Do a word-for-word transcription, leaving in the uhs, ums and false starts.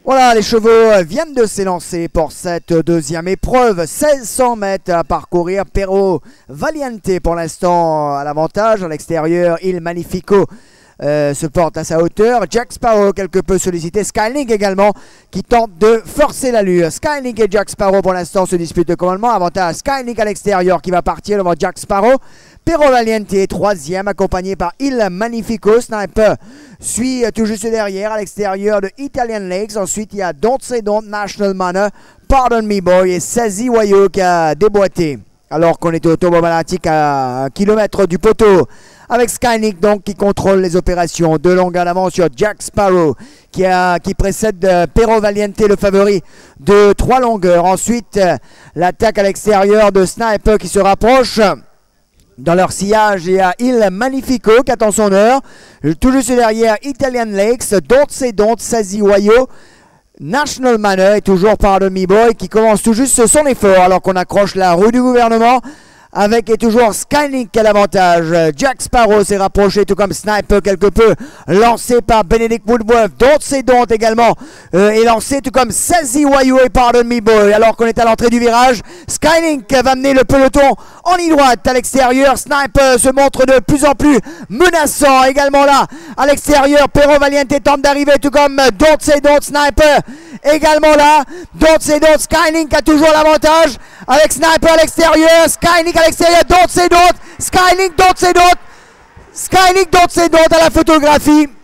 Voilà, les chevaux viennent de s'élancer pour cette deuxième épreuve. mille six cents mètres à parcourir. Pero Valiente pour l'instant à l'avantage. À l'extérieur, Il Magnifico euh, se porte à sa hauteur. Jack Sparrow quelque peu sollicité. Skylink également qui tente de forcer l'allure. Skylink et Jack Sparrow pour l'instant se disputent le commandement. Avantage Skylink à l'extérieur qui va partir devant Jack Sparrow. Pero Valiente troisième accompagné par Il Magnifico. Sniper suit tout juste derrière à l'extérieur de Italian Lakes. Ensuite il y a Don't Say Don't, National Manor, Pardon Me Boy et Sazy Wayo qui a déboîté. Alors qu'on était au Turbo Balatic à un kilomètre du poteau. Avec Skylink donc qui contrôle les opérations. De longue en avant sur Jack Sparrow qui, a, qui précède euh, Pero Valiente le favori de trois longueurs. Ensuite euh, l'attaque à l'extérieur de Sniper qui se rapproche. Dans leur sillage, il y a Il Magnifico qui attend son heure. Tout juste derrière, Italian Lakes, Don't Say Don't, Sazy Wayo, National Manor et toujours Pardon Me Boy qui commence tout juste son effort alors qu'on accroche la roue du gouvernement. Avec et toujours Skylink qui a l'avantage. Jack Sparrow s'est rapproché tout comme Sniper quelque peu. Lancé par Benedict Woodworth. Don't Say Don't également euh, est lancé tout comme Sazy Wayo et Pardon Me Boy. Alors qu'on est à l'entrée du virage. Skylink va mener le peloton en ligne droite à l'extérieur. Sniper se montre de plus en plus menaçant. Également là à l'extérieur. Pero Valiente tente d'arriver tout comme Don't Say Don't. Sniper également là. Don't Say Don't. Skylink a toujours l'avantage. Avec Sniper à l'extérieur, Skylink à l'extérieur, Don't Say Don't, Skylink, Don't Say Don't, Skylink, Don't Say Don't à la photographie.